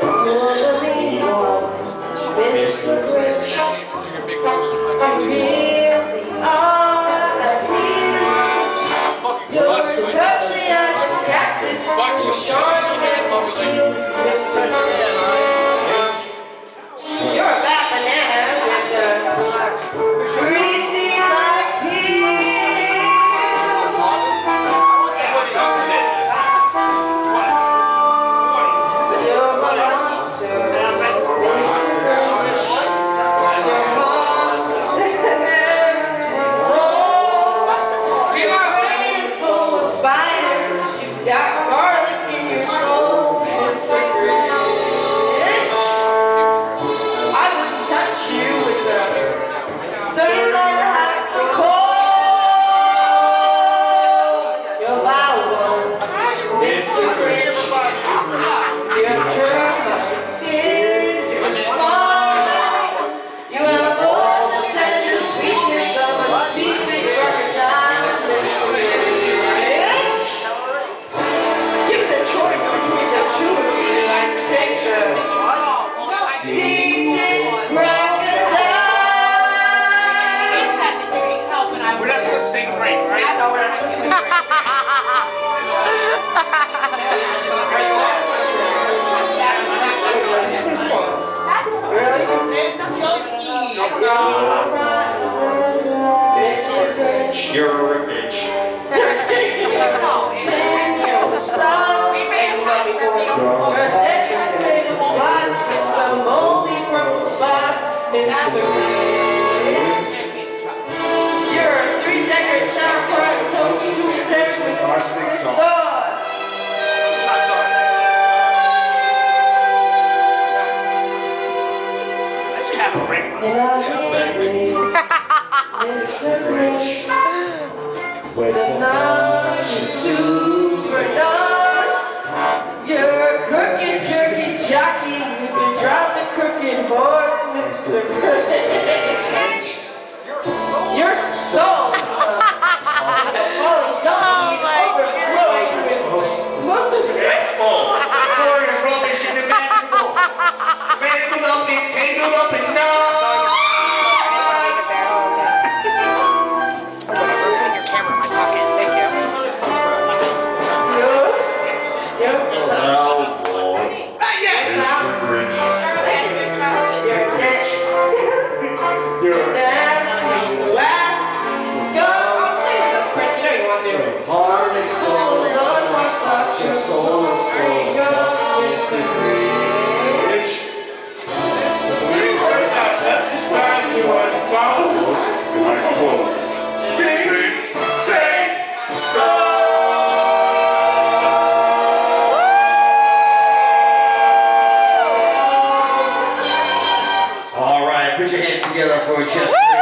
Mr. Grinch. You really are you're a country and a cactus. You're showing that you Mr. Grinch. You're a bad banana with a greasy like peel. You're a monster. Got garlic in your soul, Mr. Grinch. I wouldn't touch you with the third line hot cold. You're loud one, Mr. Grinch. You're termites in your spine. You have all the tender sweetness of a seasick crocodile, Mr. Grinch. You're a bitch. Sing your songs and let me go. Her dead spots with the moldy purple spot. Mr. Grinch. You're a three-decker sauerkraut toast soup there with arsenic sauce. Mr. Grinch, with the nauseous super dog. You're a crooked jerky jockey. You can drive the crooked board, Mr. Grinch. You're so overflowing with most disgraceful. Sorry, rubbish and imaginable. Mangled up and tangled up and your soul is full of Mr. Grinch. The three words that best describe you are as follows, and I quote, Stink, stink, stink. All right, put your hands together for just